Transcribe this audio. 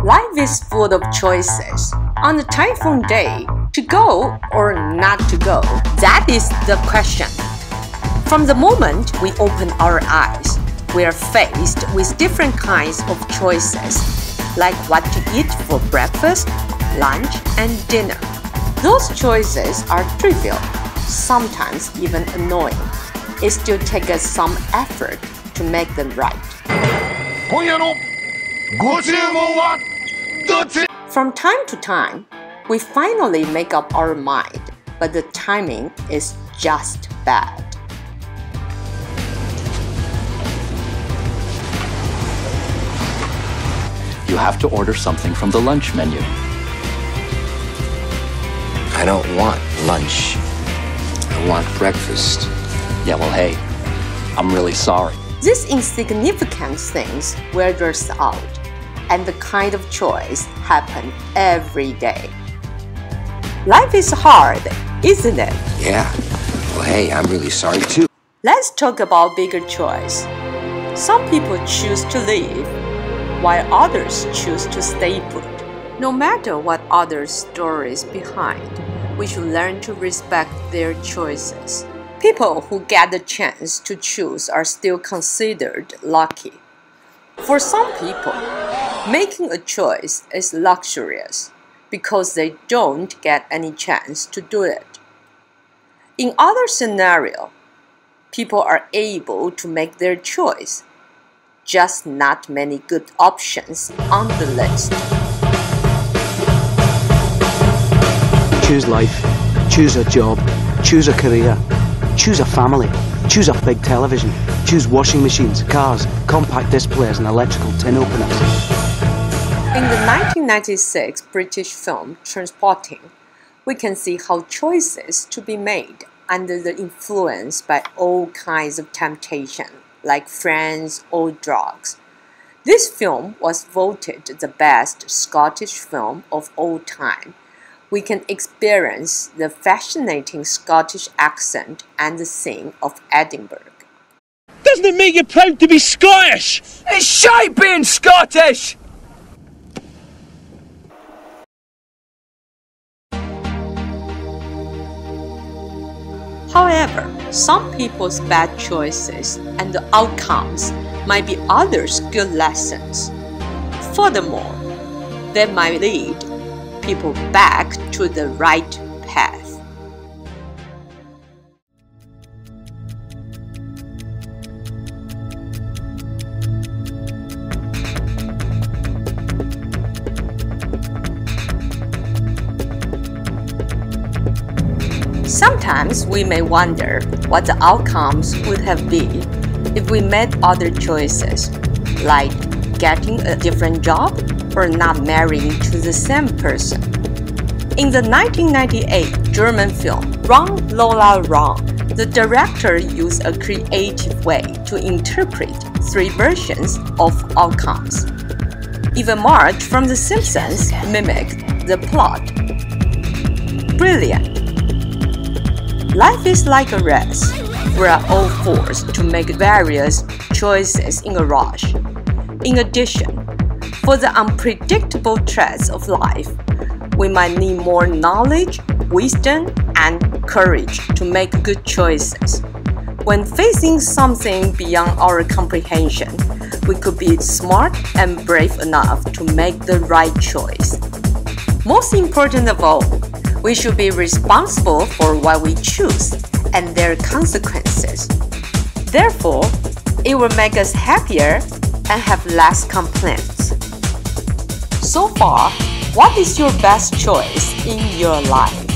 Life is full of choices. On a typhoon day, to go or not to go, that is the question. From the moment we open our eyes, we are faced with different kinds of choices, like what to eat for breakfast, lunch, and dinner. Those choices are trivial, sometimes even annoying. It still takes us some effort to make them right. From time to time, we finally make up our mind, but the timing is just bad. You have to order something from the lunch menu. I don't want lunch. I want breakfast. Yeah, well, hey, I'm really sorry. These insignificant things wear us out, and the kind of choice happen every day. Life is hard, isn't it? Yeah. Well, hey, I'm really sorry too. Let's talk about bigger choice. Some people choose to leave, while others choose to stay put. No matter what others' stories behind, we should learn to respect their choices. People who get the chance to choose are still considered lucky. For some people, making a choice is luxurious because they don't get any chance to do it. In other scenarios, people are able to make their choice, just not many good options on the list. Choose life, choose a job, choose a career, choose a family, choose a big television, choose washing machines, cars, compact disc players and electrical tin openers. In the 1996 British film Trainspotting, we can see how choices to be made under the influence by all kinds of temptation, like friends or drugs. This film was voted the best Scottish film of all time. We can experience the fascinating Scottish accent and the scene of Edinburgh. Doesn't it make you proud to be Scottish? It's shite being Scottish! However, some people's bad choices and the outcomes might be others' good lessons. Furthermore, they might lead people back to the right path. Sometimes we may wonder what the outcomes would have been if we made other choices, like getting a different job or not marrying to the same person. In the 1998 German film Wrong Lola Wrong, the director used a creative way to interpret three versions of outcomes. Even Marge from The Simpsons mimicked the plot. Brilliant! Life is like a race. We are all forced to make various choices in a rush. In addition, for the unpredictable threats of life, we might need more knowledge, wisdom, and courage to make good choices. When facing something beyond our comprehension, we could be smart and brave enough to make the right choice. Most important of all, we should be responsible for what we choose and their consequences. Therefore, it will make us happier and have less complaints. So far, what is your best choice in your life?